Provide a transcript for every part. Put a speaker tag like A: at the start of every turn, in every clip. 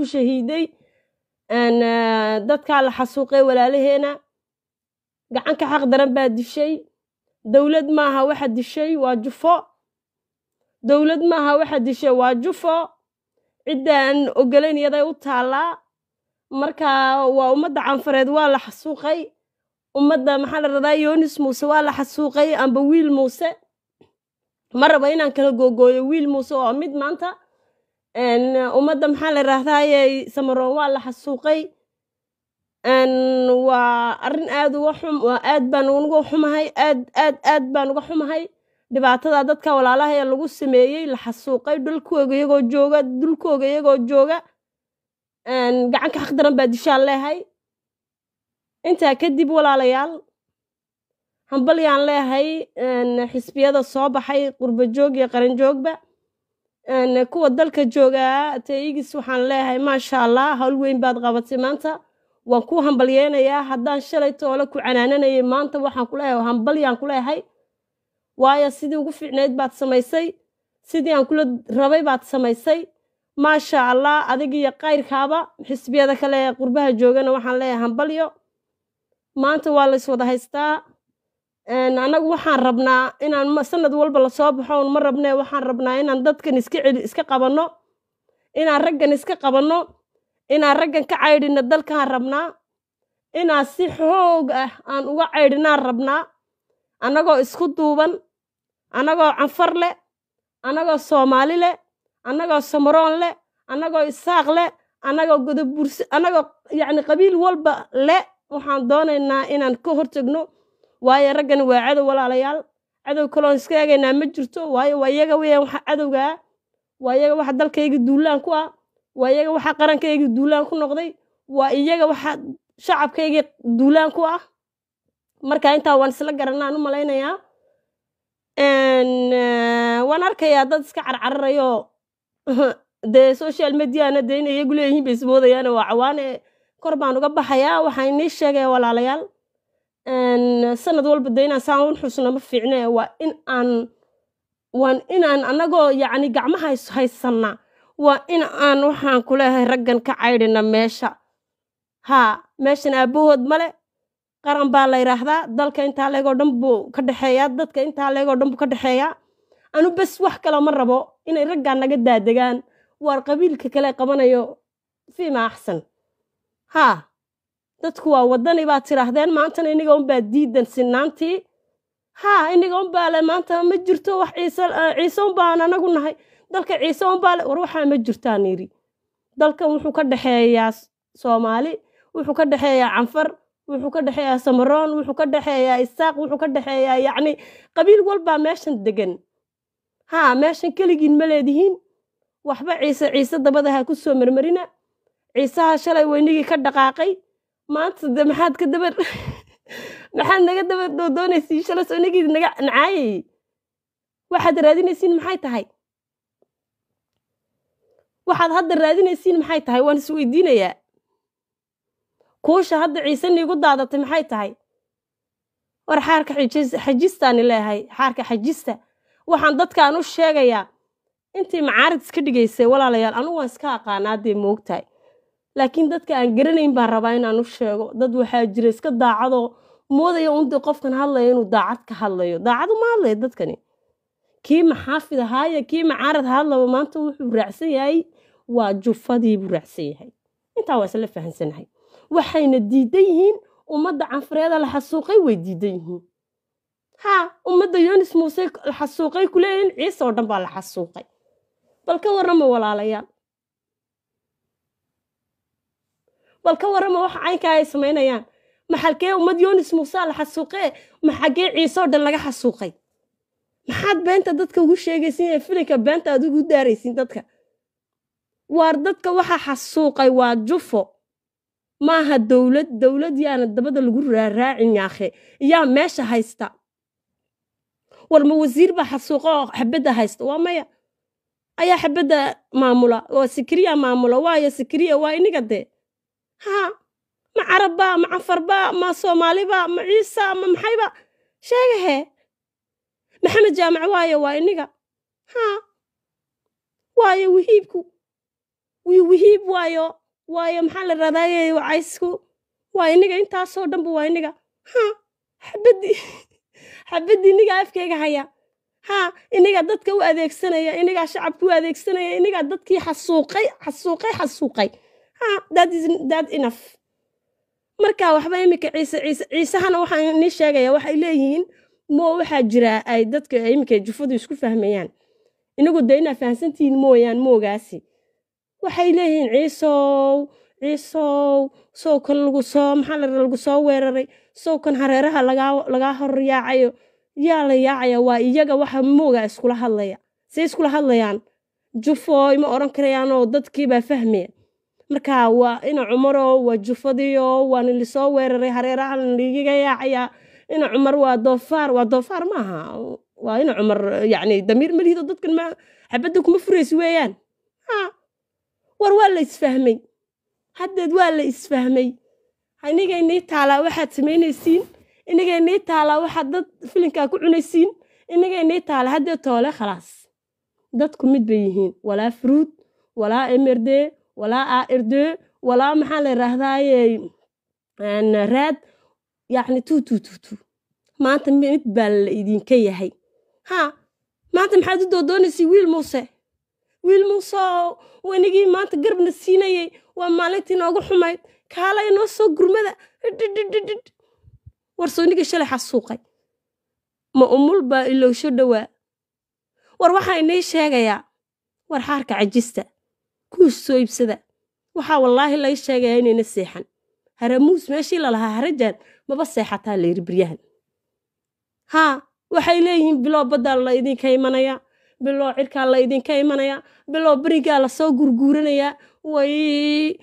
A: shahiiday dadka la xasuuqay walaalaheena gacanka xaq daran baa dishay dawlad maaha waxa dishay waa jufo dawlad maaha waxa dishay waa jufo ciddaan ogolayn yaday u taalaa marka waa ummadda canfareed waa la xasuuqay ummadda maxaa la radaa yoonis muuse waa la xasuuqay amba wiil muuse ma rabo inaan kala googooyo wiil muuse oo mid maanta ummadda maxaa la rahdaaye samaroon waa la xasuuqay waa arrin aad uga xum waa aad baan uga xumahay aad baan uga xumahay dhibaatada dadka walaalaha ee lagu sameeyey la xasuuqay dhulkooga iyagoo jooga gacanka xaq daran baa dishaan leehay intaa kadib walaalayaal hambalyaan leehay xisbiyada soo baxay qurba joog iyo qaran joogba kuwa dalka joogaa taygis waxaan leehay maasha allah hawl weyn baad qabatay maanta waan ku hambalyeenayaa haddaan shalay toole ku canaananayay maanta waxaan ku leeyahay hambalyaan ku leeyahay waayo sidii ugu fiicneyd baad samaysay sidii aan kula rabay baad samaysay maasha allah adiga iyo qayrkaaba xisbiyada kale ee qurbaha joogana waxaan leeyahay hambalyo maanta waa la iswada haystaa anagu waxaan rabnaa inaan sanad walba la soo baxo ma rabnee waxaan rabnaa inaan dadkan iska qabanno inaan raggan iska qabanno inaan raggan ka caydhino dalkaan rabnaa inaan si xoog ah aan uga caydhinaan rabnaa annagoo isku duuban annagoo canfar leh annagoo soomaali leh annagoo samaroon leh annagoo isaaq leh annagoo godobursi annagoo yacni qabiil walba leh waxaan doonaynaa inaan ka hortagno waayo raggan waa cadow walaalayaal cadow kaloon iska eegaynaa ma jirto waayo waa iyaga weeyaan waxa cadowgaa waa iyaga waxa dalkayga duulaan ku ah waa iyaga waxa qarankayga duulaan ku noqday waa iyaga waxa shacabkayga duulaan ku ah marka intaa waan isla garanaan u malaynayaa waan arkayaa dad iska carcararayo dee social mediana dee inay iyagu leeyihiin bay ismoodayaan waa cawaane kor baan uga baxayaa waxaan inii sheegaya walaalayaal sanad walba dee inaan saan un xusno ma fiicne waan inaan annagoo yacni gacmaha haysanna waa in aan waxaan ku leeyahay raggan ka caydhina meesha haa meeshan aabbahood male qaran baa la yidhaahdaa dalka intaa leegoo dhan buu ka dhexeeyaa dadka intaa leegoo dhan buu ka dhexeeyaa anu bes wax kale ma rabo inay raggaan naga daadegaan waar qabiilka kale qabanayo fiima axsan haa dadku waa waddani baad tidhaahdeen maantana iniga unbaa diidan sinaantii haa iniga unbaa le maanta ma jirto wax ciise unbaan anagu nahay dalka ciise unbaa le war waxaa ma jirtaan yidhi dalkan wuxuu ka dhexeeyaa soomaali wuxuu ka dhexeeyaa canfar wuxuu ka dhexeeyaa samaroon wuxuu ka dhexeeyaa isaaq wuxuu ka dhexeeyaa yacni qabiil walbaa meeshan degan haa meeshan keligiin ma leedihiin waxba ciise dabadaha ku soo marmarina ciisaha shalay weynigii ka dhaqaaqay maanta de maxaad naga daba doonaysiin shalay weynigii naga nacaayay waxaad raadinaysiin maxay tahay waxaad hadda raadinaysiin maxay tahay waan isweydiinayaa kuusha hadda ciise niigu daadatay maxay tahay war xaarka xajistaani leeyahay xaarka xajista waxaan dadkaan u sheegayaa intii macaarid iska dhigaysay walaalayaal anigu waan iska aqaanaa dee moogtahay laakiin dadka aan garanayn baan rabaa inaan u sheego dad waxaa jira iska daacadoo moodaya undi qofkan hadlaya inuu daacad ka hadlayo daacadu ma hadlaya dadkani kii maxaafid ahaaye kii macaarad hadlaba maanta wuxuu raacsan yahay waa jufadii buu raacsan yahay intaa waa isla fahansanahay waxayna diidan yihiin ummadda canfareeda la xasuuqay way diidan yihiin haa ummadda yoonis muuse la xasuuqay ku leeyihiin ciise oo dhan baa la xasuuqay bal ka warrama walaalayaal bal ka warrama waxa caynkaa ay samaynayaan maxalkee ummad yoonis muuse la xasuuqee maxagee ciise oo dhan laga xasuuqay maxaad beenta dadka ugu sheegaysiin ee filinka beenta aad ugu daaraysiin dadka waar dadka waxa xasuuqay waa jufo maaha dawlad yaana dabada lagu raaraacin yaakhe yaa meesha haysta war ma wasiir baa xasuuqa oo xabadda haysta waa maya ayaa xabadda maamula oo sikriya maamula waayo sikriya waa iniga dee haa ma carabba ma canfarba ma soomaaliba ma ciisa ma maxayba sheegahe maxamed jaamac waayo waa iniga haa waayo wihiibku wihiib waayo maxaa la raadaayay wacaysku waa iniga intaasoo dhanba waa iniga ha xabadii iniga afkayga haya ha iniga dadka u adeegsanaya iniga shacabka u adeegsanaya iniga dadkii xasuuqay ha that enough marka waxba imika ciisahana waxaan ni sheegaya waxay leeyihiin waxaa jira ay dadka imika jufadu isku fahmayaan inagu deena fahansantiin mooyaan moogaasi waxay leeyihiin ciisow soo kan lagu soo weeraray soo kan hareeraha laga hor yaacayo yaa la yaacaya waa iyaga waxa mooga iskula hadlaya say iskula hadlayaan jufooy ma oran karayaan oo dadkii baa fahmaya marka waa ina cumaro waa jufadiyo waa la soo weeraray hareeraha liiga yaacaya ina cumar waa doofaar maaha waa ina cumar yani damiir malihido dadkan ma xabadda kuma furaysi weeyaan war waa la isfahmay haddeed waa la isfahmay inigaynii taalaa waxaad samaynaysiin inigaynii taalaa waxaad dad filinkaa ku cunaysiin inigaynii taala haddeed toole khalaas dadku mid bay yihiin walaa fruud walaa mrd walaa ARD walaa maxaa la yiraahdaaye raad yani tu maanta mid baa la idinka yahay maanta maxaad u doodoonaysi wiil muuse wanigii maanta garbna siinayay waa maalintii noogu xumayd kaalay noo soo gurmada war sooniga shalay xasuuqay ma umul baa ilowsho dhawaa war waxaa inay sheegayaa war xaarka cajista kuus soo iibsada waxaa wallaahi lay sheegayaa inayna seexan haramuus meeshii lalahaa harajaan maba seexataa la yiri biryahan waxay leeyihiin bilow baddaa la idinka imanaya bilow cirkaa la idinka imanaya bilow berigaa la soo gurguuranaya way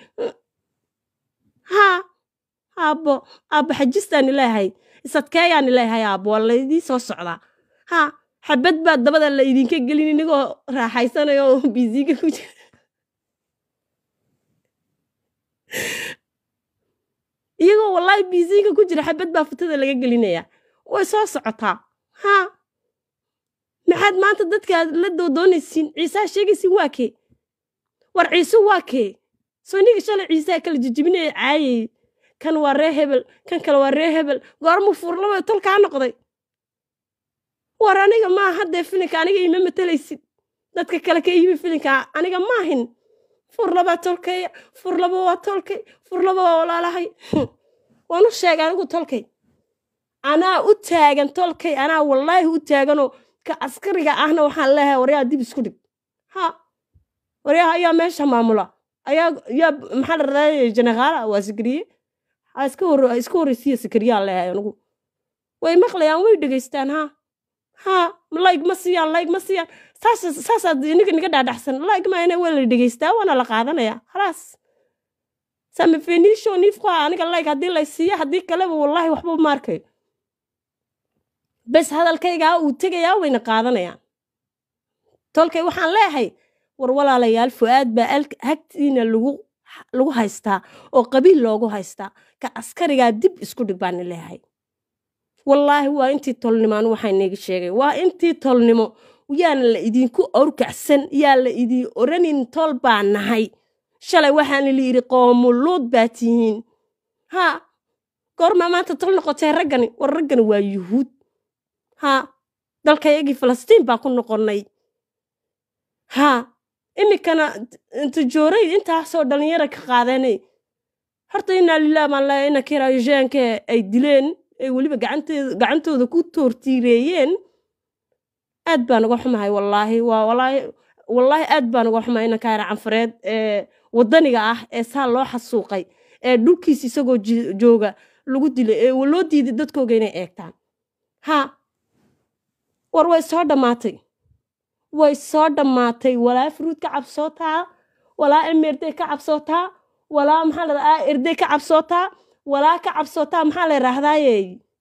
A: aabbo xajistaan ilaahay isadkeeyaan ilaahay aabbo waa laydii soo socdaa xabad baa dabada la idinka gelin inigoo raaxaysanayo oo biisiga ku jira iyagoo wallaahi biisiga ku jira xabad baa futada laga gelinaya way soo socotaa maxaad maanta dadkaad la doodoonaysiin ciisaa sheegaysiin waa kee war ciise waa kee soo niga shalay ciisaa kala jijibinaya caayay kan waa ree hebel kan kale waa ree hebel goormuu fuurlaba tolkaa noqday war aniga maa haddee filinka aniga ima matalaysid dadka kale ka yimi filinka aniga maahin furlaba tolkaya furlaba waa tolkay furlaba waa walaalahay waan u sheegay anigu tolkay anaa u taagan tolkay anaa wallaahi u taaganoo ka askariga ahna waxaan leeyahay waryaa dib isku dhig waryaha ayaa meesha maamula yaa maxaa la raadayay jeneraala waa sikriye iska horreysiya sikriyaa leeyahay anigu way maqlayaan way dhegaystaan layg ma siiyaan saasaad niga dhaadhaxsan layg maayna waa la dhegaystaa waana la qaadanaya khalaas samefenisho nifqa aniga layg haddii lay siiya haddii kaleba wallaahi waxba ma arkayo bes hadalkaygaa uu tegayaa wayna qaadanayaan tolkay waxaan leeyahay war walaalayaal fu'aad baa hagtiina lagu haystaa oo qabiil loogu haystaa ka askarigaa dib isku dhig baan leeyahay wallaahi waa intii tolnimaan waxaan neegi sheegay waa intii tolnimo yaana la idinku awrkacsan yaa la idin oranin tol baa nahay shalay waxaan la yiri qoomuluud baa tihiin goorma maanta tol noqotay raggani war raggani waa yuhuud dalkayagii falastiin baa ku noqonnay imikana intijooray intaasoo dhalinyara ka qaadanay horta inaa lilah baan leeyahay ina kiraayojeanka ay dileen ay weliba gacantooda ku toortiireeyeen aad baan uga xumahay wallaahi aad baan uga xumahay ina kaara canfareed ee wadaniga ah ee saa loo xasuuqay ee dhulkiis isagoo jooga lagu dilay ee loo diiday dadkooga inay eegtaan war way soo dhammaatay walaa fruud ka cabsootaa walaa mrd ka cabsootaa walaa maxaa la dhahaa ARD ka cabsootaa walaa ka cabsootaa maxaa la yiraahdaaye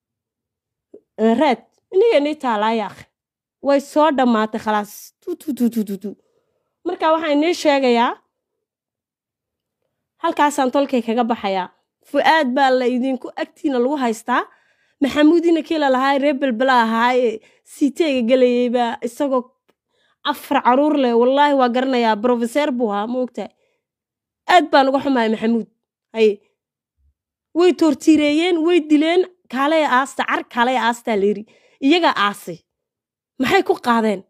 A: raad inagani taalaaya way soo dhammaatay khalaas marka waxaan inii sheegayaa halkaasaan tolkay kaga baxayaa fu'aad baa la idinku agtiina lagu haystaa maxamuudina kii la lahaa rebel bala ahaaye siiteega gelayay baa isagoo 4 caruur leh wallaahi waa garanayaa professor buu ahaa ma ogtahay aad baan uga xumahay maxamuud hay way tortireeyeen way dileen kaalay aasta car kaalay aasta leeri iyaga aasay maxay ku qaadeen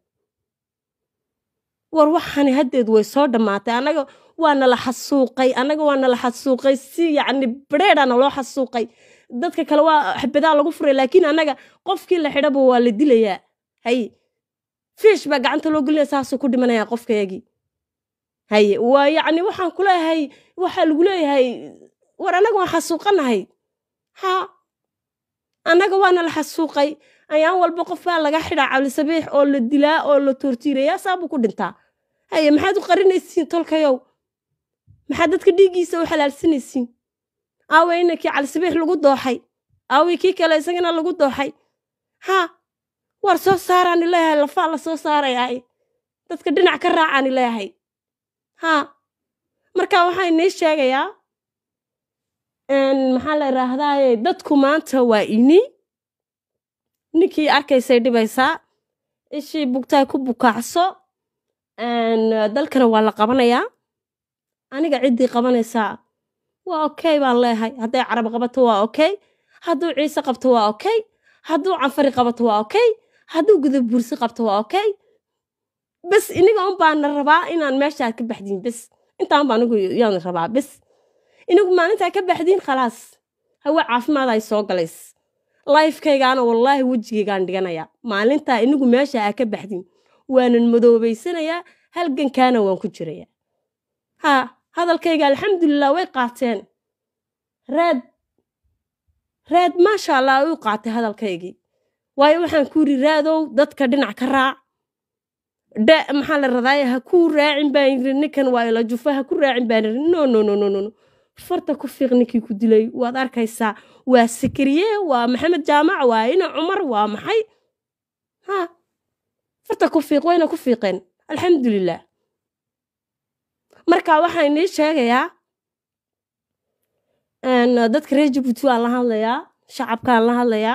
A: war waxani hadeed way soo dhamaatay anaga waana la xasuuqay si yacni bareedana loo xasuuqay dadka kale waa xabadaa lagu furay laakiin anaga qofkii la xidhaba waa la dilayaa hay fiish baa gacanta loo gelinaya saasuu ku dhimanayaa qofkayagii haye waa yacni waxaan ku leeyahay waxaa lagu leeyahay war anaga waan xasuuqanahay ha anaga waana la xasuuqay ayaan walba qof baa laga xidhaa Cali Sabiix oo la dilaa oo la tortireeyaa saabuu ku dhintaa haye maxaad u qarinaysiin tolkayow maxaad dadka dhiigiisa u xalaalsanaysiin aawayna kii Cali Sabiix lagu dooxay aaway kii kale isagana lagu dooxay ha war soo saaraan ilaahay lafa la soo saarayay dadka dhinac ka raacaan ilaahay ha marka waxaan inii sheegayaa maxaa la raahdaa dadku maanta waa ninkii arkaysay dhibaysaa ishii bugtaa ku bukaacso dalkana waa la qabanayaa aniga ciddii qabanaysaa waa okay baan leeyahay hadday carab qabato waa okay hadduu ciise qabto waa okay hadduu canfari qabato waa okay hadduu gudub bursi qabto waa okay bas iniga un baan rabaa inaan meeshaa ka baxdiin bas intaan baan anigu yaan rabaa bas inigu maalintaa ka baxdiin khalaas hawa caafimaad ay soo galays lifekaygaana wallaahi wejigaygaan dhiganayaa maalintaa inigu meesha aa ka baxdiin waanan madoobaysanayaa halgankaana waan ku jirayaa ha hadalkayga alxamdulilah way qaateen raad maasha allah ay u qaatay hadalkaygii waayo waxaan ku yidhi raadow dadka dhinac ka raac maxaa la radaaye ha ku raacin baan yidhi ninkan waa ila jufa ha ku raacin baan yidhi no farta ku fiiq ninkii ku dilay waad arkaysaa waa Sakariye waa Maxamed Jaamac waa ina Cumar waa maxay ha farta ku fiiq wayna ku fiiqeen alxamdulilah marka waxaan inii sheegayaa dadka reer Jabuuti waan la hadlayaa shacabkaan la hadlayaa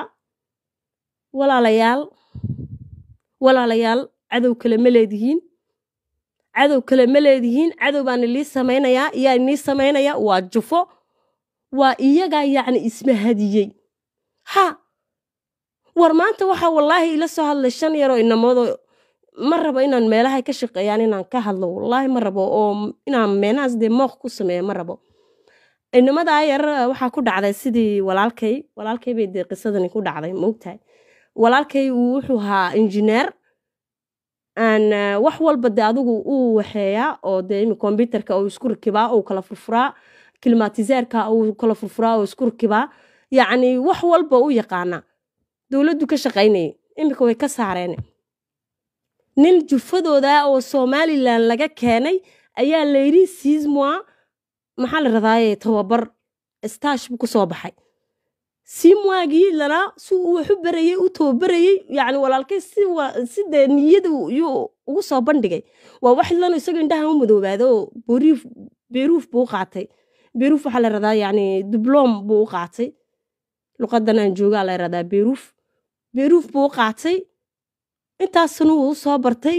A: walaalayaal cadow kale ma leedihiin cadow baan ilii samaynayaa iyaa inii samaynaya waa jufo waa iyagaa yacni isma hadiyey ha war maanta waxaa wallaahi ila soo hadlay 5 yaroo inamoodoo ma rabo inaan meelahay ka shaqeeyaan inaan ka hadlo wallaahi ma rabo oo inaan meenaas dee mooq ku sameeyo ma rabo inamadaa yar waxaa ku dhacday sidii walaalkay bay dee qisadani ku dhacday moogtahay walaalkay wuxuu ahaa injineer wax walba dee adigu uu waxeeyaa oo dee computerka uu isku rakibaa uu kala furfuraa كلماتيزيركا أو كلا فرفرا أو سكوركبا يعني وحول بقو يقانا دولدو كشقيني إمكو يكسارين نين جفدو دا أو سومالي لان لغا كاني أيا ليري سيزموا محل رضاية توبر استاش بكو صوبحي سيمواغي لنا سو وحبريي وتوبريي يعني walaalkay sida niyadu yu ugu soo bandhigay waa wax lan isaga indhaha u madoobaado beeruuf buu qaatay beeruuf waxa la radaa yani diplom buu qaatay luqadan aan jooga la radaa beeruuf buu qaatay intaasna uu soo bartay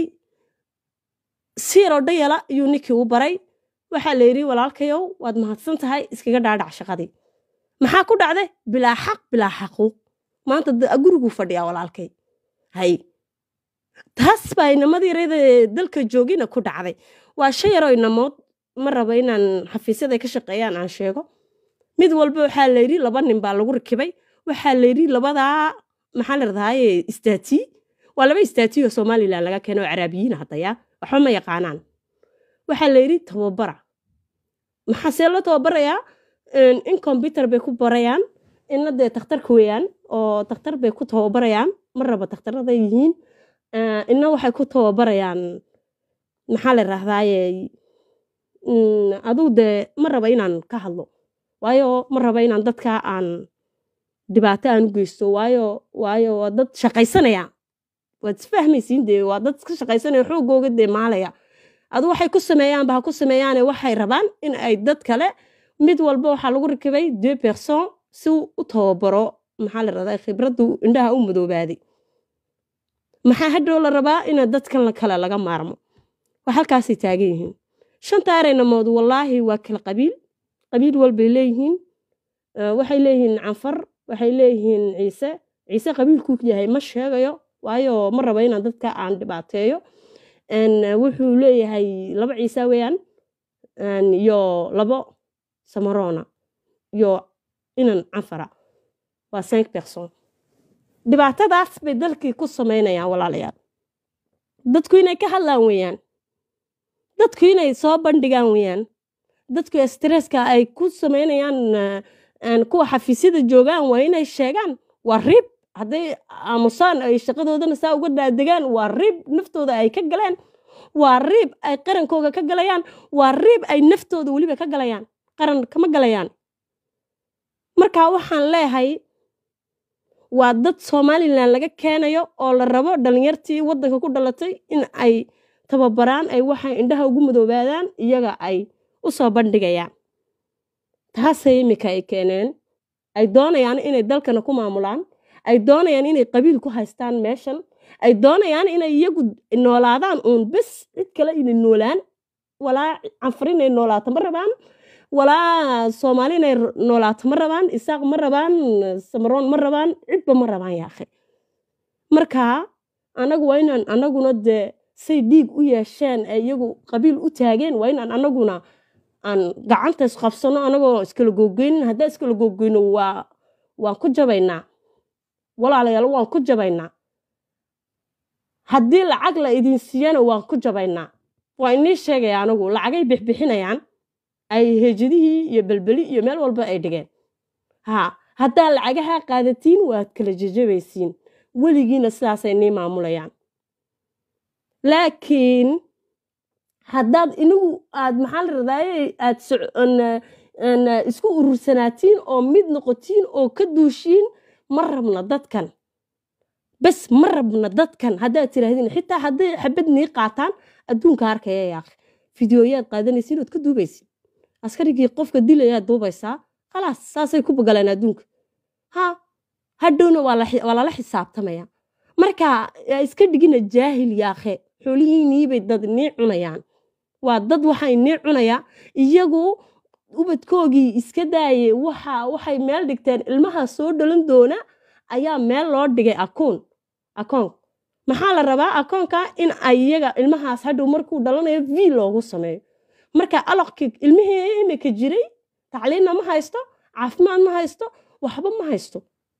A: siiro dhayala iyo ninkii u baray waxa la yiri walaalkayow waad mahadsan tahay iskaga dhaadhac shaqadii maxaa ku dhacday bilaa xaquuq maanta gurigu fadhiya walaalkay hay taas baa inamadii reeda dalka joogina ku dhacday waa shay yar oo inamood ma rabo inaan xafiisyada ka shaqeeyaan aan sheego mid walba waxa la yiri laba nin baa lagu rakibay waxa la yiri labada maxaa la radaa istaati waa laba istaati oo Soomaaliland laga keeno Carabiyiin hadaya waxa ma yaqaanaan waxa la yiri tababara maxaa see loo tababarayaa in computer bay ku barayaan in la takhtarka weeyaan oo takhtar bay ku tababarayaan maraba takhtarada yihiin inna waxay ku tababarayaan maxaa la raahdaayay aduu de maraba inaan ka hadlo waayo maraba inaan dadka aan dhibaato aan u geysto waayo dad shaqaysanaya waad fahmaysiin de waa dad ka shaqaysanaya xoogooga de maalaya aduu waxay ku sameeyaan ba ku sameeyaan waxay rabaan in ay dad kale mid walba waxa lagu rakibay 2 personnes si uu tababaro maxaa la radaa khibradu indhaha u madoobaaday maxaa hadhow la rabaa in dadkan la kala laga maarmo waxa halkaas ay taagan yihiin shanta areynamood wallaahi waa kala qabiil walbay leeyihiin waxay leeyihiin canfar waxay leeyihiin ciise qabiilkuu yahay ma sheegayo waayo ma rabo inaan dadka aan dhibaateeyo wuxuu leeyahay 2 ciise weeyaan iyo 2 samarona iyo inan canfara waa 5 personnes dhibaatadaas bay dalkii ku sameynayaan walaalayaal dadku inay ka hadlaan weeyaan dadku inay soo bandhigaan weeyaan dadku stresska ay ku sameynayaan kuwa xafiisyada joogaan waa inay sheegaan waa rib hadday aamusaan ay shaqadoodana saa uga daadegaan waa rib naftooda ay ka galeen waa rib ay qarankooga ka galayaan waa rib ay naftooda weliba ka galayaan qaran kama galayaan marka waxaan leeyahay waa dad Somaliland laga keenayo oo la rabo dhalinyartii wadanka ku dhalatay in ay tababaraan ay waxa indhaha ugu madoobaadaan iyaga ay u soo bandhigayaan taasay imika ay keeneen ay doonayaan inay dalkana ku maamulaan ay doonayaan inay qabiil ku haystaan meeshan ay doonayaan inay iyagu noolaadaan uun bas cid kale inay noolaan walaa canfarin ay noolaato ma rabaan walaa Soomaali inay noolaato ma rabaan isaaq ma rabaan samaroon ma rabaan cidba ma rabaan yaa akhi marka anagu waa inaan anaguna de say dhiig u yeesheen ay iyagu qabiil u taageen waa inaan anaguna aan gacanta isqabsano anagoo iskala googeynin hadda iskala googeyno waan ku jabaynaa walaalayaal waan ku jabaynaa haddii lacag la idin siiyana waan ku jabaynaa waa inii sheegaya anagu lacagay bixbixinayaan ay hejadihii iyo balbali iyo meel walba ay dhigeen haddaa lacagaha qaadatiin waad kala jajabaysiin weligiina sidaasay nii maamulayaan laakiin haddaad inagu aad maxaa la radaaye aad isku urursanaatiin oo mid noqotiin oo ka duushiin ma rabna dadkan bas ma rabna dadkan haddaad tiraahdeen xitaa hadday xabad nii qaataan adduunka arkaya yaaq fideoyaad qaadanaysiin ood ka duubaysiin askarigii qofka dilayaad duubaysaa khalaas saasay ku bagalaan adduunka hadhowna waa lala xisaabtamaya marka iska dhigina jaahil yaaqe xoolihiinii bay dad nii cunayaan waa dad waxay nii cunaya iyagu ubadkoogii iska daaye waxay meel dhigteen ilmaha soo dhalan doona ayaa meel loo dhigay akoon maxaa la rabaa akoonka in ay iyaga ilmahaas hadhow markuu dhalanayo v loogu sameeyo marka aloqkii ilmihii imika jiray tacliinna ma haysto caafimaad ma haysto waxba ma haysto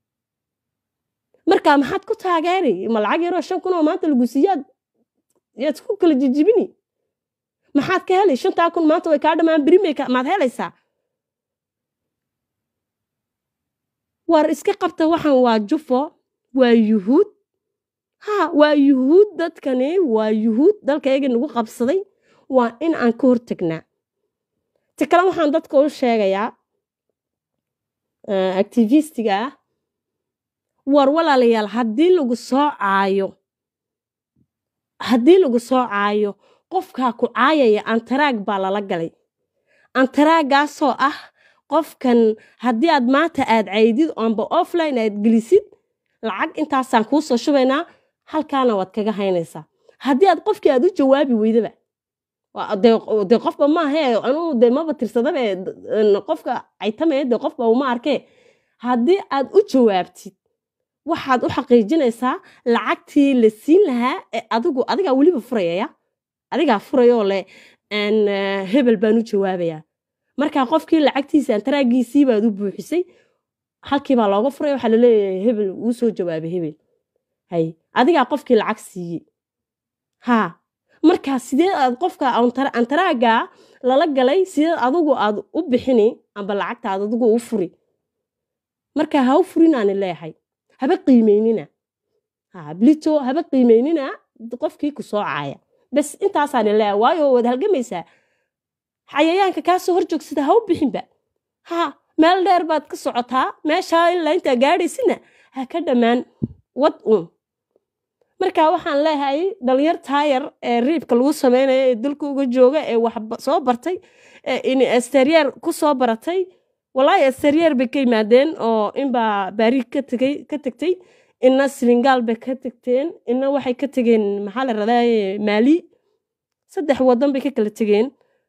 A: marka maxaad ku taageeray ma lacag yaroo 5,000 oo maanta lagu siiyaad yaad ku kala jijibini maxaad ka helay 5,000 maanta way kaa dhamaan brimeyka maad helaysaa war iska qabta waxaan waa jufo waa yuhuud waa yuhuud dadkani waa yuhuud dalkayga nagu qabsaday waa in aan ka hortagnaa ta kale waxaan dadka u sheegayaa activistiga war walaalayaal haddii lagu soo caayo qofkaa ku caayaya antaraag baa lala galay antaraagaasoo ah qofkan haddii aad maanta aad caydid amba offline aad gelisid lacag intaasaan kuu soo shubaynaa halkaana waad kaga haynaysaa haddii aad qofkii aad u jawaabi weydaba dee qofba maahee anuu dee maba tirsadaba qofka caytamaya dee qofba uma arkee haddii aad u jawaabtid waxaad u xaqiijinaysaa lacagtii la siin lahaa ee adigaa weliba furayaya adigaa furayoo leh hebel baan u jawaabayaa markaa qofkii lacagtiisa antaraagiisii baad u buuxisay halkii baa looga furaya waxaa laleeyahay hebel uu soo jawaabay hebel adigaa qofkii lacag siiyey markaa sidee aad qofka antaraagaa lala galay sidee adigu aad u bixini amba lacagta aad adigu u furi markaa ha u furinaani leeyahay haba qiimeynina blito haba qiimeynina qofkii ku soo caaya bas intaasaani leeyahay waayo waad halgamaysaa xayayaanka kaa soo hor joogsada ha u bixinba meel dheer baad ka socotaa meeshaa ilaa intaa gaadhaysina ha ka dhammaan wad marka waxaan leeyahay dhalinyar taayar ee riibka lagu sameynayo ee dalka uga jooga ee wax soo bartay in exterior ku soo baratay wallahi exterior bay ka yimaadeen oo inbaa baariig ka tagtay inna Senegal bay ka tagteen inna waxay ka tageen maxaa la radaaye Mali 3 wadan bay ka kala tageen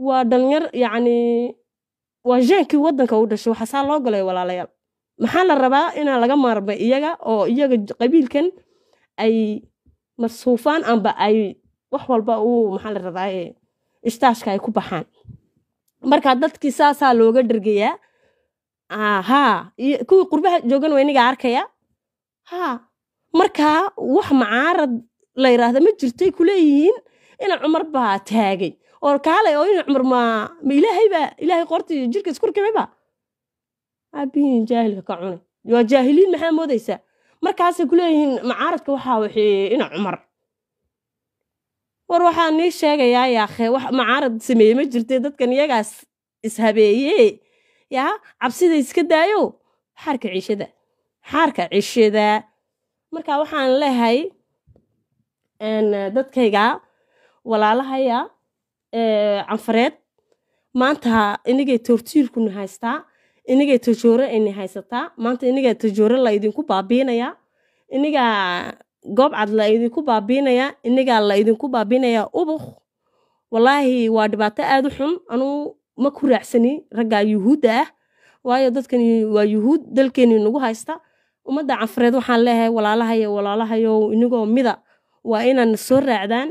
A: waa dhalinyar yacni waa jeenkii waddanka u dhashay waxaasaa loo galay walaalayaal maxaa la rabaa inaa laga maarmay iyaga oo iyaga qabiilkan ay marsuufaan amba ay wax walba uu maxaa la rabaa istaashka ay ku baxaan marka dadkii saasaa looga dhergayaa haa kuwii qurbaha joogan waa iniga arkaya haa markaa wax macaarad la yiraahda ma jirtay kuleeyihiin ina cumar baa taagay oo kaalay oo ina cumar ma ilaahay qorti jirka isku rkibayba abiin jaahilka ka cunay waa jaahiliin maxaa moodaysaa markaasay kuleeyihiin macaaradka waxaa wixii ina cumar war waxaa nii sheegayaa yaakhe wax macaarad sameeyey ma jirtay dadkan iyagaas ishabeeye yaa cabsida iska daayo xaarka ciishada marka waxaan leehay dadkayga walaalahaya canfareed maanta inagay tortiirkuna haystaa inagay tajoore ayna haysataa maanta inagaa tajoore la idinku baabiinayaa inagaa goob cad la idinku baabiinayaa inagaa la idinku baabiinayaa ubuk wallaahi waa dhibaato aad u xun anuu ma ku raacsani raggaa yuhuudda ah waayo dadkani waa yuhuud dalkeeni nagu haysta ummadda canfareed waxaan leeyahay walaalahayo inagoo mida waa inaadna soo raacdaan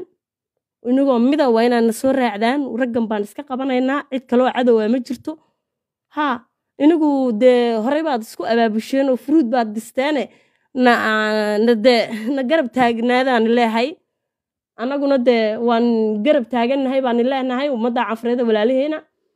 A: raggan baan iska qabanaynaa cid kaloo cadowaa ma jirto haa inagu dee horey baad isku abaabusheen oo furuud baad disteene na garab taagnaadaan leehay annaguna dee waan garab taagannahay baan leenahay ummadda canfareeda walaalaheena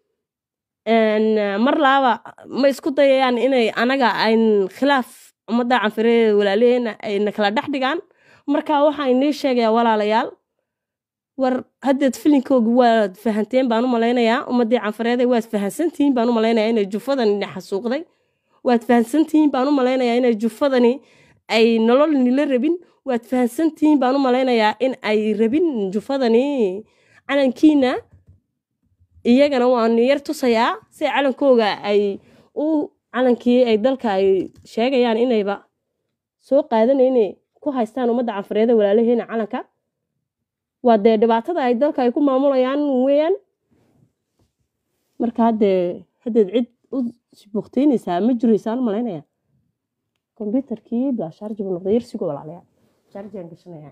A: mar laaba ma isku dayayaan inay anaga ayn khilaaf ummadda canfareeda walaalaheena ayna kala dhex dhigaan marka waxaa inii sheegayaa walaalayaal war haddeed filinkooga waad fahanteen baan u malaynayaa ummaddii canfareeda waad fahansantihiin baan u malaynayaa inay jufadani xasuuqday waad fahansantihiin baan u malaynayaa inay jufadani ay nolol nila rabin waad fahansantihiin baan u malaynayaa in ay rabin jufadani calankiina iyagana waan yar tusayaa si calankooga ay calankii ay dalka ay sheegayaan inayba soo qaadanayne ku haystaan ummadda canfareeda walaalaheena calanka waa dee dhibaatada ay dalka ay ku maamulayaan weeyaan marka haddeed cid u bukteynaysaa ma jiraysaan u malaynaya kombyuutarkii baa shaarji buu noqday yarsigo walaalayaal shaarjiaan gashanaya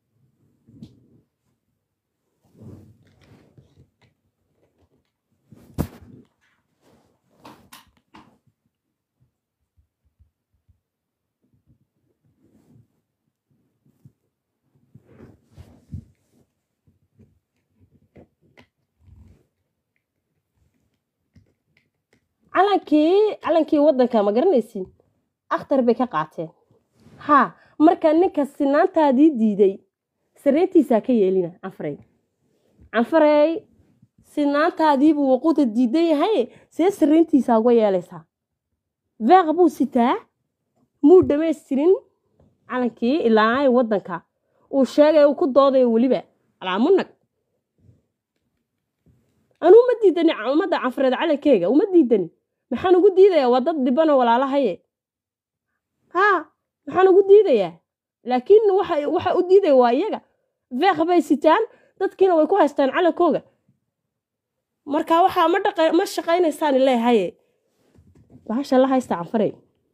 A: calankii waddanka ma garanaysin akhtar bay ka qaateen haa marka ninka sinaantaadii diiday sareentiisaa ka yeelina canfarey sinaantaadiibuu waquuda diidan yahay see sareentiisaa uga yeelaysaa veeq buu sitaa muu dhamaystirin calankii ilaa waddanka uu sheegay uu ku doodayo weliba alaamunag anuu ma diidani ummadda canfareed calankeyga uma diidani maxaan ugu diidayaa waa dad dhibano walaalahaye haa maxaan ugu diidayaa laakiin waxa u diidaya waa iyaga veeq bay sitaan dadkiina way ku haystaan calankooga marka waxaa ma shaqaynaysaan leehaye bahasha la haysta canfarey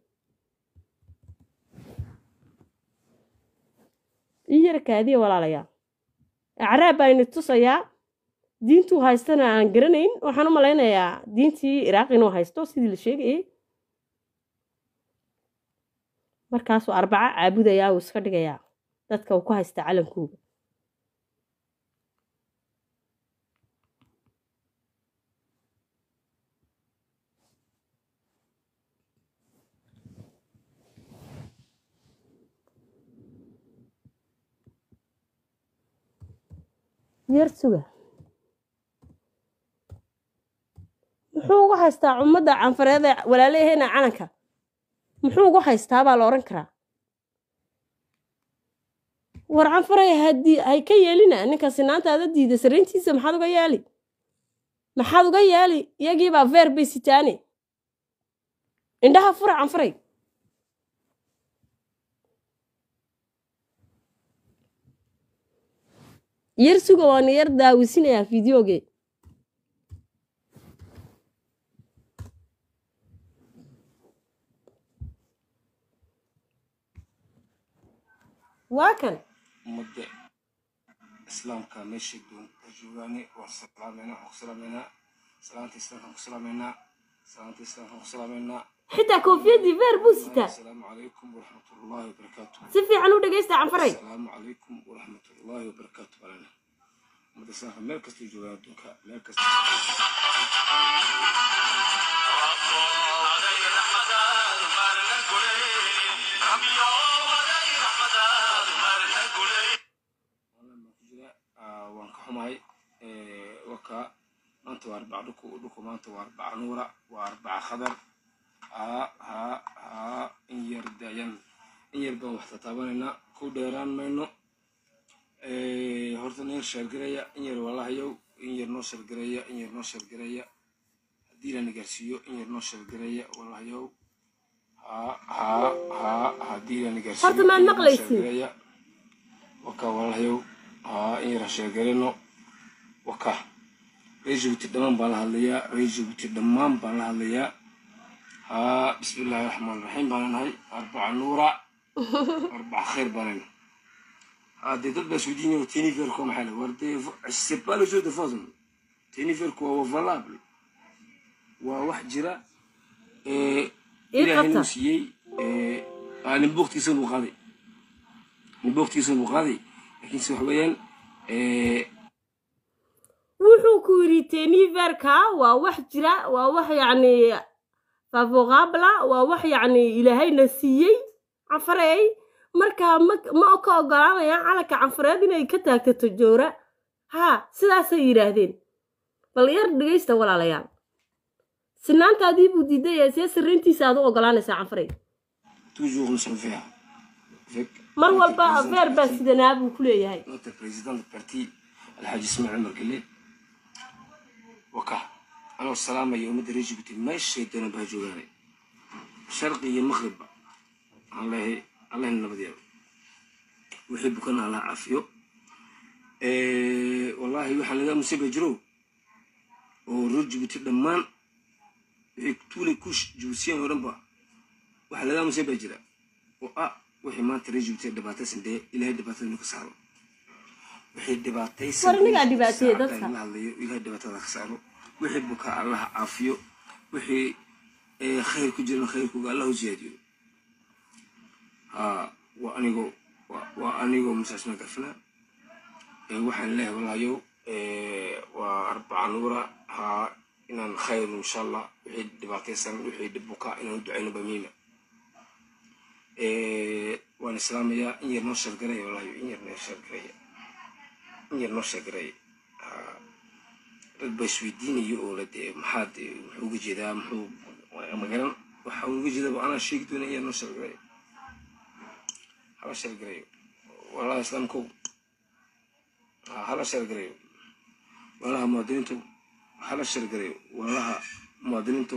A: iyarkaadiya walaalayaa acraab bayni tusayaa diintuu haystana aan garanayn waxaan u malaynayaa diintii iraaq inuu haysto sidii la sheegayay markaasuu arbaco caabudayaa uu iska dhigayaa dadka uu ku haysta calankooga yarsuga muxuu ugu haystaa ummadda canfareeda walaalaheena calanka muxuu ugu haystaa baa la odhan karaa war canfarey hay ka yeelina ninka sinaantaada diida sarayntiisa maxaad uga yaali iyagiibaa veer bay sitaane indhaha fura canfarey yar suga waan yar daawisinayaa fideoge واكن
B: مدة إسلام كمشي دون جواني وسلامنا وسلامنا سلامة إسلام وسلامنا سلامة إسلام وسلامنا
A: حتى كوفية دي فير بوسيتا
B: السلام عليكم ورحمة الله وبركاته
A: سفي عنو دقيست عنفري
B: السلام عليكم ورحمة الله وبركاته علينا مدة سنة مركز الجوان دونك مركز وانكحماي وكا أنت وأربعة لكم أنت وأربعة نورة وأربعة خضر ها إن يردين إن يربون وحتى طبعنا كودران منه هرتن يرشل جريا إن ير والله يو إن يرنوشل جريا إن يرنوشل جريا دينا نجرسيو إن يرنوشل جريا والله يو ها دينا نجرسيو
A: هرت ما نقليسي
B: وكا والله يو إن يرشل جرينو وكا ريجو تدمان بالهاليا ريجو تدمان بالهاليا بسم الله الرحمن الرحيم بانن هاي 4 نورة 4 خير بانن هادي دبا سوديني وتيني فيركم حاله وردي سي با لو جو دو فوزن تيني فيركو هو فالابل وواحد جرا إلى نسيي أنا بوقتي سنو غادي بوقتي سنو غادي لكن سوحويان
A: wuxuu ku yiri teniverka waa wax jira waa wax yani favorable waa wax yani ilaahayna siiyay canfarey marka ma ka ogolaanaya calanka canfareed inay ka taagto joora ha sidaas ay yiraahdeen bal yar dhageysta walaalayaal sinaantaadii buu diiday ee sirrintiisa aad u ogolaanaysaa canfarey
B: toujours nous faire
A: mar walba afeer baa sidanaa buu ku leeyahay
B: notre président du parti الحاج اسماعيل مركلي وكا أنا والسلامة يوم دري جبتي ما الشيطان بهجوراني شرقي مغرب الله النبض ويحبك أنا على عافية والله وحنا لقى مصيبة جرو ورد جبتي دمان يكتولي كوش جوسيان ورنبا وحنا لقى مصيبة جرا وحي ما تري جبتي دباتة سندي إلهي دباتة نكسارو وحي دباتة
A: ورنيقا دباتة
B: دادسا إلهي دباتة نكسارو ويحبك الله عافية وحي خير كجرن خير كوغا الله زياديو وأنيقو مساسنا قفنا وحن الله والله يو و4 نورة إن خير إن شاء الله وحي دباتة سن وحي دبوكا إن ندعينو بميمة وأنا السلام يا إنير نوشر قرية والله يو إنير نوشر قرية إنير نوشر قرية البسويديني يقولد محاد محوق جدا محوق مقرن وحوق جدا وأنا شيك دون إنير نوشر قرية هلا شر قرية والله إسلامكم هلا شر قرية والله مودينتو هلا شر قرية والله مودينتو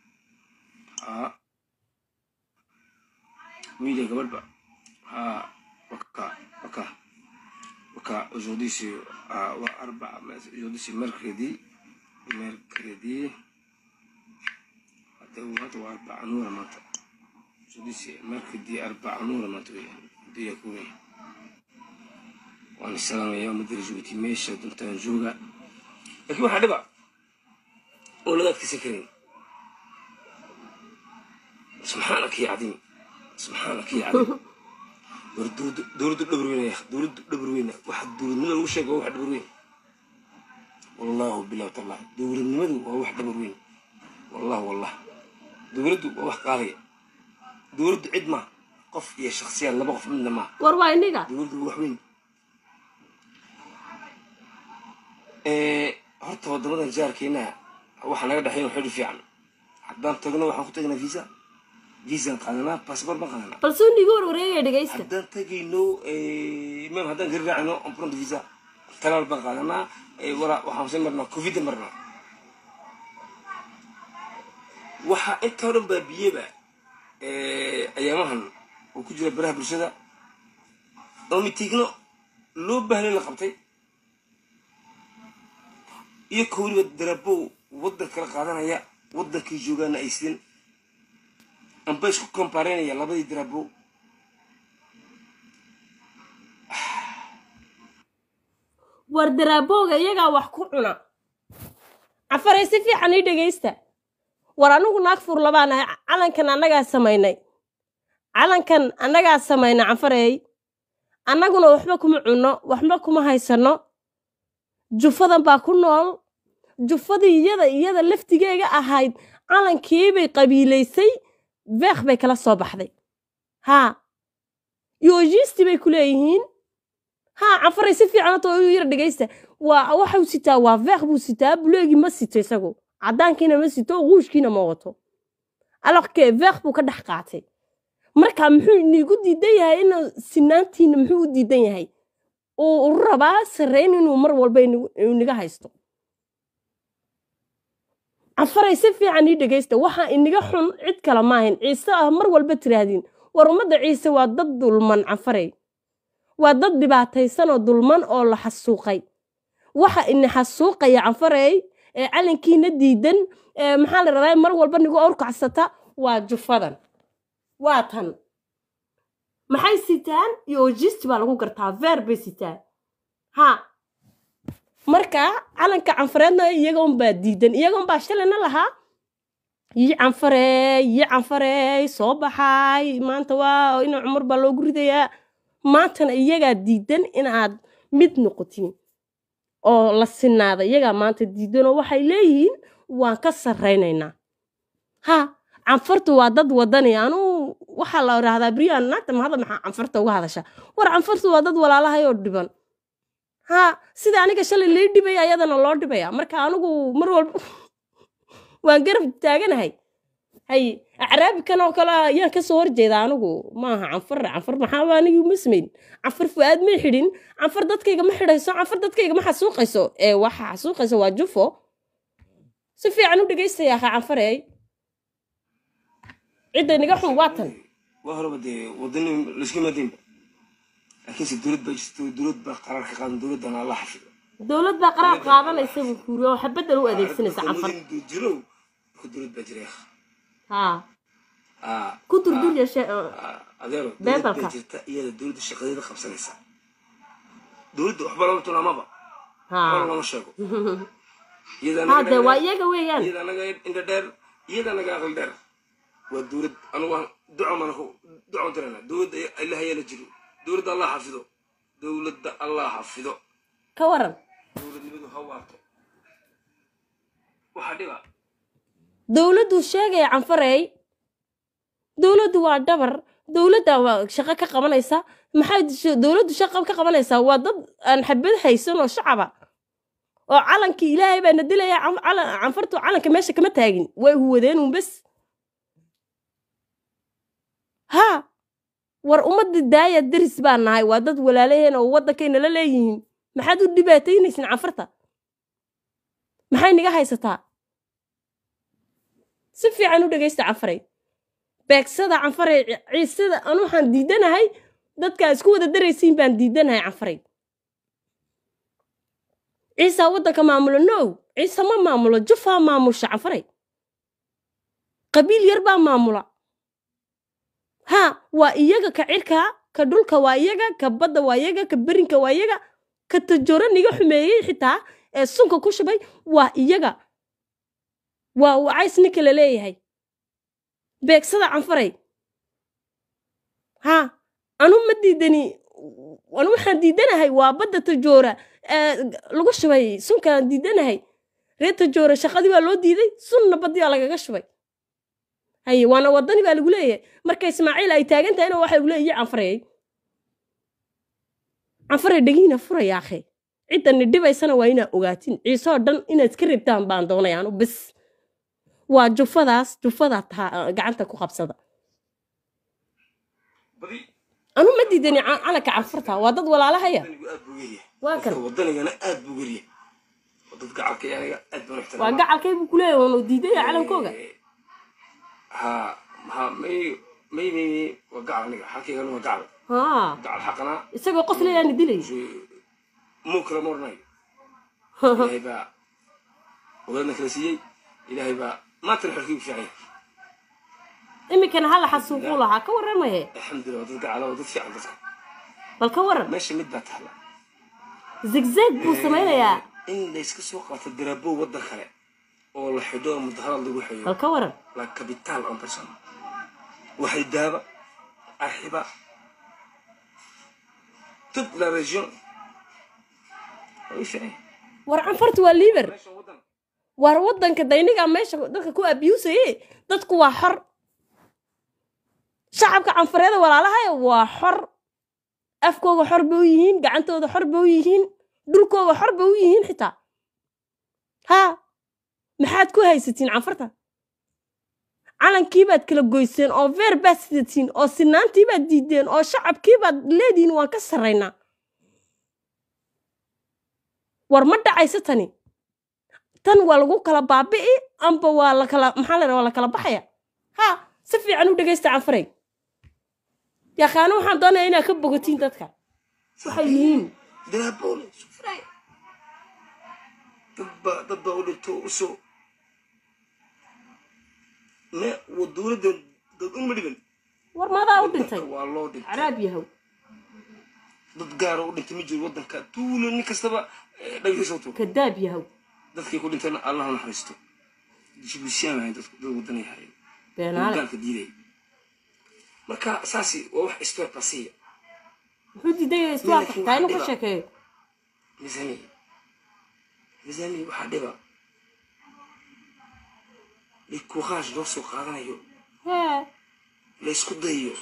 B: ويلي قبل بقى وكا aujourd'hui c'est وأربعة aujourd'hui c'est mercredi هذا 4 نور مات aujourd'hui c'est mercredi 4 نور مات دي يكوني وأنا السلام يا مدير جوتي ماشي دمتان جوجا لكن واحد بقى ولا ذاك تسكرين سبحانك يا عظيم سبحانك يا عظيم دورد دبروينا يا أخي دورد دبروينا واحد دورد من الوشة واحد دبروين والله بالله والله دورد من واحد دبروين والله دورد واحد قاري دورد عدمة قف يا شخصيا لا بقف منه ما
A: warwaay niga
B: دورد وحوين horta wadamadan jaarkeena waxa naga dhaxeeyo xidhi fiican haddaan tagno waxaan ku tagnaa visa qaadana passport ma qaadana
A: bal soo nigo wareegay dhageysta
B: haddaan tagino meel haddaan gargaacno on prend visa talaal ba qaadana wara waxaan soo marnaa covid marnaa waxa inta hore baabiyeba ayaamahan oo ku jira baraha bulshada oo mitigno loo baahnay la qabtay iyo kowriba darabo waddan kala qaadanaya waddankii joogaana aysan amba isku kompareynaya labadii darabo
A: war daraaboga iyagaa wax ku cuna cafaray si fiican ii dhegaysta war anigu naag fur labaanahay calankan annagaa samaynay cafaray annaguna waxba kuma cunno waxba kuma haysano jufadan baa ku nool jufadii iyada laftigeega ahayd calankiibay qabiilaysay veekh bay kala soo baxday haa yoojiisti bay ku leeyihiin haa cafaray si fiican oo yar dhegaysta waxuu sitaa waa veekh buu sitaa buleegi ma sito isagu caddaankiina ma sito quushkiina ma wato alaqkee veekh buu ka dhex qaatay marka muxuu inigu diidan yahay inuu sinaantiina muxuu u diidan yahay uu rabaa sarreyn inuu mar walba inaga haysto cafaray si fiican ii dhegaysta waxaa inaga xun cid kale maahayn ciise ah mar walba tiraahdiin war ummadda ciise waa dad dulman cafaray waa dad dhibaataysan oo dulman oo la xasuuqay waxa ina xasuuqaya cafaray ee calankiina diidan maxaa la rabaa mar walba nigu awrkacsata waa jufadan waa tan maxay sitaan yoojist baa lagu gartaa veer bay sitaan haa marka calanka canfareedna iyagoon baa diidan iyagoon baa shalayna lahaa yi canfarey soo baxay maanta waa ina cumar baa loogu ridayaa maantana iyagaa diidan inaad mid noqotiin oo la sinaada iyagaa maanta diidanoo waxay leeyihiin waan ka sarraynaynaa haa canfartu waa dad wadani anuu waxaa la idhaahdaa brian naagta mahadla maxaa canfarta uga hadasha war canfartu waa dad walaalahay oo dhiban haa sida aniga shalay lii dhibaya ayadana loo dhibaya marka anigu mar walba waan garab taaganahay hay acraabikan oo kale ayaan ka soo horjeeda anigu maaha canfar maxaa anigi ma samayn canfar fuaad may xidhin canfar dadkayga ma xidhayso canfar dadkayga ma xasuuqayso waxa xasuuqayso waa jufo si fiican u dhegaystayaa canfarey cidda inaga xun waa tan
B: waa horeba dee wadani laiskuma diinba laakiinse dowlad baa qaraar ka qaadan dowladdana alla xafido
A: dowlad baa qaraar qaadanaysa buu kuuri oo xabaddan u adeegsanaysa canfar
B: jiro ku dowlad baa jiray
A: haa ku durdur yeeshe
B: adeero dowlad baa jirta iyada dowladda shaqadeeda qabsanaysa dowladda waxba lama tunaamaba waxba lama sheego
A: hade waa iyaga weeyaan
B: iyada anaga indha dheer iyada anaga aqal dheer waa dowlad anugu duco dirana dowladda ilaah ayaa la jiro dowladda allah xafido dowladda allah xafido
A: ka waran
B: dowladnimadu ha waarto waxaa dhiba
A: dowladdu sheegaya canfarey dowladdu waa dhabar dowladda waa shaqo ka qabanaysa maxay dowladdu shaqo ka qabanaysaa waa dad aan xabad haysan oo shacaba oo calankii ilaahay baa na dilaya canfartu calanka meesha kama taagin way huwadeen uun bes ها war ummadda daaya daris baan nahay waa dad walaalaheen oo waddankayna la leeyihiin maxaad u dhibaataynaysin canfarta maxay niga haysataa si fiican u dhegaysta canfaray beegsada canfaray ciisada anu waxaan diidanahay dadkaa isku wada daraysiin baan diidanahay canfaray ciisa waddanka maamulo no ciise ma maamulo jufaa maamusha canfaray qabiil yar baa maamula ها وإيجا كعيركا كدولكا وإيجا كبدا وإيجا كبرينكا وإيجا كتجورا نيجا حماية حتى السونكا كوشباي وإيجا وعايز نكلا ليه هاي بيك صدع عنفري ها أنا مديدني وأنا محددنا هاي وبدا تجورا لقوشباي سونكا ديدنا هاي ريت تجورا شقدي والو ديدي سون بدي على قشباي هاي وانا وداني بقى لقول ايه مركا اسماعيل اي تاجنت انا واحد يقول ايه عنفري دقينا فرا يا اخي عيدا ندبي سنه وينا اوغاتين عيسو دن ان اسكريبتان بان دونيان بس waa jufada gacanta ku qabsada anu ma diidani calanka canfarta waa dad walaalahaya waa kan
B: wadanigana aad buu gariye dad gacalka aniga aad baan ixtiraam
A: waa gacalkay buu ku leeyahay oo diidaya calankooga
B: ها مي وقع نيجا حكي قالوا وقع قع الحقنا
A: يسوي قفله يعني دلي
B: مكر مرناي إلهي بقى وغيرنا كلاسية إلهي بقى ما تنحركي بشعير
A: إمي كان هلا حسوقوا لها كورة ما هي
B: الحمد لله وتدق على وتدفع عن ذلك
A: بالكورة
B: ماشي مدة هلا
A: zigzag buu samaynayaa
B: in layska soo qaato daraabo waddan kale oo la xidho mudaharad lagu xeeyo
A: halka waran
B: la capital en person waxay daaba arxiba toute la région
A: war canfartu waa liiber war waddanka dayniga meesha dadka ku abiyuusaye dadku waa xor shacabka canfareeda walaalahay waa xor afkooga xor bay u yihiin gacantooda xor bay u yihiin dhulkooga xor bay u yihiin xitaa haa maxaad ku haysatiin canfarta calankii baad kala goyseen oo veer baad sidatiin oo sinaantii baad diideen oo shacabkii baad leediin waan ka sarraynaa war ma dhacaysa tani tan waa lagu kala baabi'i amba waa la kala maxaa la waa la kala baxaya ha si fiican u dhagaysta canfaray yaqaano waxaan doonayaa inaad ka bogatiin dadka waxay yihiin
B: daraabole sufray dadba u dhinto usoo ma wadowladda dad uma dhiban
A: war maadaa u dhintay
B: waa loo dhintay
A: caraab yahow
B: dad gaara u dhintay ma jiro waddanka tuulo nin kastaba dhagaysato
A: kadaab yahow
B: dadkii ku dhintayna allah naxariisto jibuusiyaan ahayn dadku dad waddan yahay
A: beenaale
B: dalka diiday marka saasi waa wax istor pasiya
A: wuxuu diiday iswaaq taa inuu ka sheekeeyo
B: miisani waxaa dhiba courage loo soo qaadanayo la isku dayayo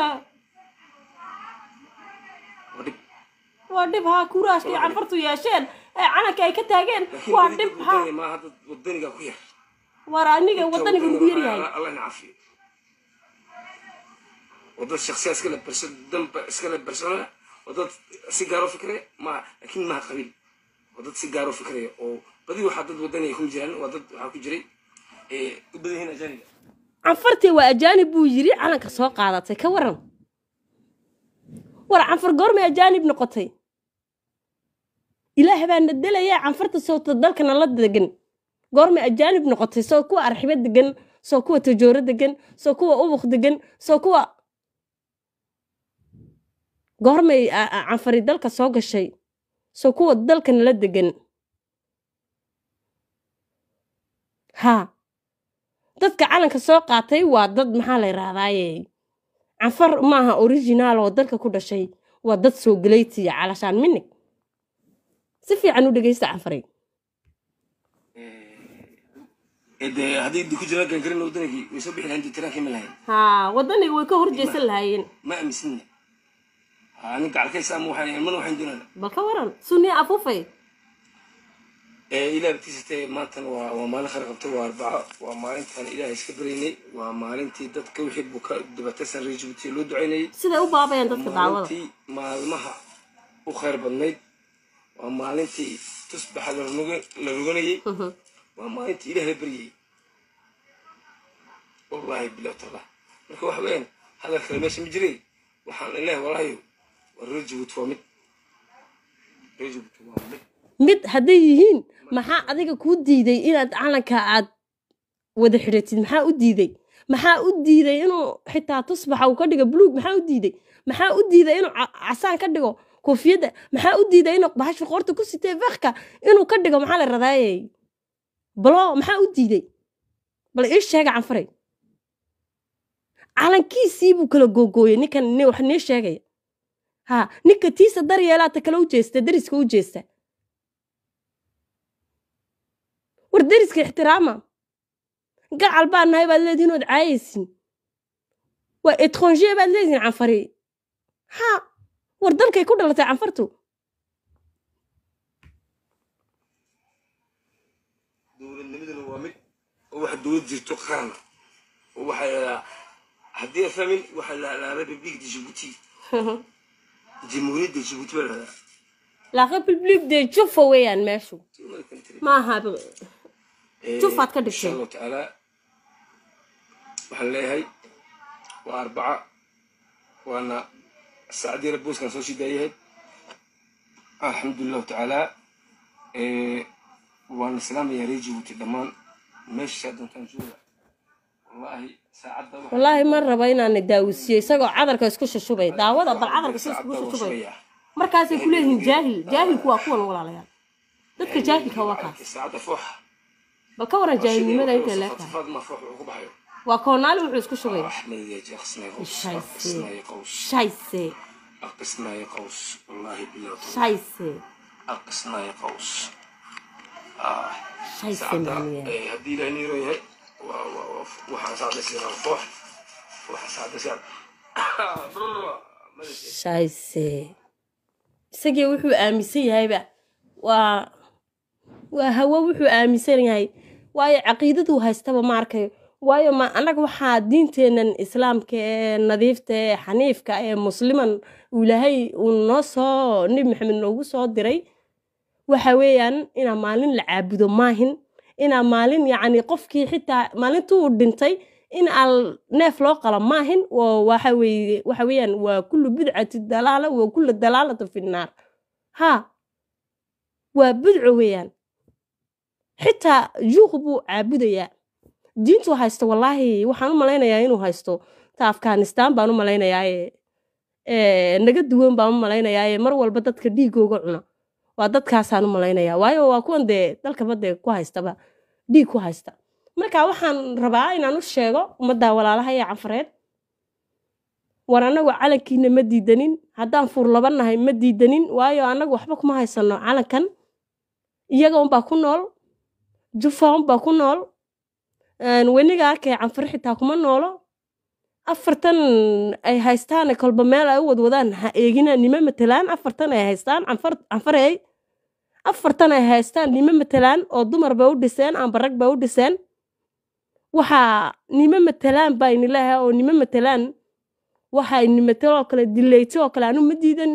A: waa dhib haa kuraashkii canfartu yeesheen ee calanka ay ka taageen waa dhib haa
B: maaha dad wadaniga ku yar
A: war aniga wadaniga ugu yar yahay
B: allah nacafiyo wadad shakhsiya iskale persona wadad si gaaro fikraya ma laakiin maha qabiil wadad si gaaro fikraya oo badi waxaa dad wadaniga ku jiraan waa dad waxaa ku jiray u badan yihiin ajaaniga
A: canfartii waa ajaanib buu yiri calanka soo qaadatay ka waran war canfar goormay ajaanib noqotay ilaah baa nadalaya canfarta sawta dalkana la degan goormay ajaanib noqotay soo kuwa arxiba degan soo kuwa tajooro degan soo kuwa ubuq degan soo kuwa goormay canfari dalka soo gashay soo kuwa dalkana la degan haa dadka calanka soo qaatay waa dad maxaa la yiraahdaaye canfar maaha original oo dalka ku dhashay waa dad soo galaytiya calashaan minig si fiican u dhagaysta canfaray
B: haddii ku jira gangarin waddanigii way soo bixi lahayn tirankii ma lahayn
A: haa waddanigi way ka horjeysan lahaayeen
B: ma aaminsanna nin gacalkaysa ama mana waxayn doonana
A: bal ka waran sunniya afufay
B: إلى بتيجي ماتن وما نخرج وأربعة وما أنت إلى إسكبريني وما أنت دتك وحب دبتسن رجبتي لود عيني
A: سيدا أو بابا يندك دعوة
B: أنت ما المها وخير بالنيد وما أنت تصبح للرجوني وما أنت إلى هبري والله بلا طلع نكو حبين هذا الكلام مجري وحال الله والله والرجب تومد رجب تومد
A: mid hadday yihiin maxaa adiga kuu diiday inaad calanka aad wada xidhatid maxaa u diiday inuu xitaa tusbaxa uu ka dhigo buluug maxaa u diiday inuu casaan ka dhigo koofiyadda maxaa u diiday inuu bahasha qoorta ku sitay veekka inuu ka dhigo maxaa la radaayay balo maxaa u diiday bal ii sheega canfaray calankiisii buu kala googooyay ninkan wax nii sheegaya haa ninka tiisa daryeelaata kale u jeesta dariska u jeesta war dariska ixtiraama gacal baa nahay baad leedihiin ood caayaysin waa étranger baad leedihiin canfari haa war dalkay ku dhalatay canfartu
B: dowladnimaduna waa mid oo waxa dowlad jirto qaran oo waxa haddii fahmin waxa la République de Djibouti Jamhuuriyadda Djibouti baa la
A: la République de Djoufa weeyaan meeshu maaha شوفات كده
B: إن شاء الله تعالى وحليها وأربعة وأنا السعدي ربوس كان سوشي دايهد الحمد لله تعالى وأنا سلام يا ريجي وتدمان مش شادن كان جوا والله ساعد
A: والله مرة بينا نداوسيه سقوا عذرك يسكوش شوبي داوضة بالعذرك يسكوش شوبي markaasay ku leeyihiin jaahilku waa kuwan walaalayaal dadka jaahilka waa kaas
B: saacada fooxa
A: bal ka waran jaahilnimada inta leegtahay
B: fad ma foox ugu baxayo
A: waa koonaali wuxuu isku shubay
B: axmed yeeji khasnay qaws
A: shayse
B: aqsnay qaws wallahi billahi
A: shayse
B: aqsnay qaws
A: shayse
B: haddii la niiro yahay waxaan saacada sidaa foox waxaan saacada sidaa
A: shayse isagii wuxuu aaminsan yahayba waa hawo wuxuu aaminsan yahay waayo caqiidadu haystaba ma arkayo waayo ma anaga waxaa diinteenan islaamka ee nadiifta ee xaniifka ee musliman ilaahay uu noo soo nabi maxamed noogu soo diray waxa weeyaan inaa maalin la caabudo maahin inaa maalin yacni qofkii xitaa maalintuu dhintay in al neef loo qala maahin waxa weeyaan waa kullu bidcati dalaala wa kullu dalaalatu fi nnaar ha waa bidco weeyaan xitaa juuq buu caabudayaa diintu haysto wallaahi waxaan u malaynayaa inuu haysto ta afghanistan baan u malaynayaa naga duwan baan u malaynayaa mar walba dadka dhiigooga cuna waa dadkaasaan u malaynayaa waayo waa kuwan dee dalkaba dee ku haystaba dhiig ku haysta marka waxaan rabaa inaan u sheego ummadda walaalaha ee canfareed war annagu calankiina ma diidanin haddaan furlabanahay ma diidanin waayo annagu waxba kuma haysano calankan iyaga unbaa ku nool jufa unbaa ku nool weniga arkay canfar xitaa kuma noolo afartan ay haystaan kolba meel ay u wadwadaan ha eegina nima matalaan afartan ay haystaan canfarey afartan ay haystaan nima matalaan oo dumar bay u dhiseen amba rag bay u dhiseen waxaa nima matalaan baa inilaha oo nima matalaan waxaa inimataloo kale dilayto oo kale anu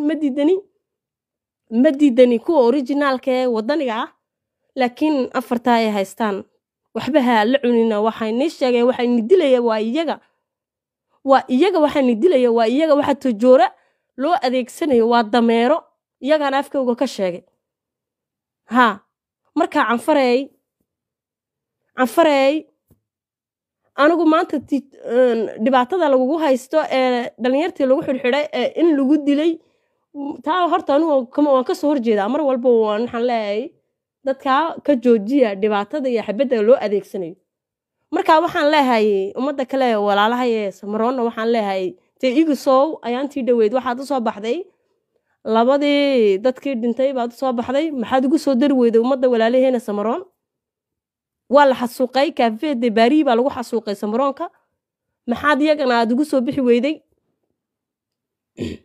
A: ma diidani kuwa originaalka ee wadaniga ah laakiin afarta ay haystaan waxba ha la cunina waxay nii sheegeen waxay ni dilaya waa iyaga waxay ni dilaya waa iyaga waxa tojoora loo adeegsanayo waa dameero iyagana afkooga ka sheegay ha marka canfarey anigu maanta dhibaatada lagugu haysto ee dhalinyartii lagu xidhxidhay ee in lagu dilay taa horta anigu waan kasoo horjeedaa mar walba waxaan leeyahay dadkaa ka joojiya dhibaatada iyo xabadda loo adeegsanayo marka waxaan leeyahay ummadda kale walaalaha ee samaroonna waxaan leeyahay tee igisow ayaantii dhaweyd waxaad u soo baxday labadii dadkii dhintay baad u soo baxday maxaad ugu soo dari weyday ummadda walaalaheena samaroon waa la xasuuqay kaafeede baariyi baa lagu xasuuqay samaroonka maxaad iyagana aad ugu soo bixi weyday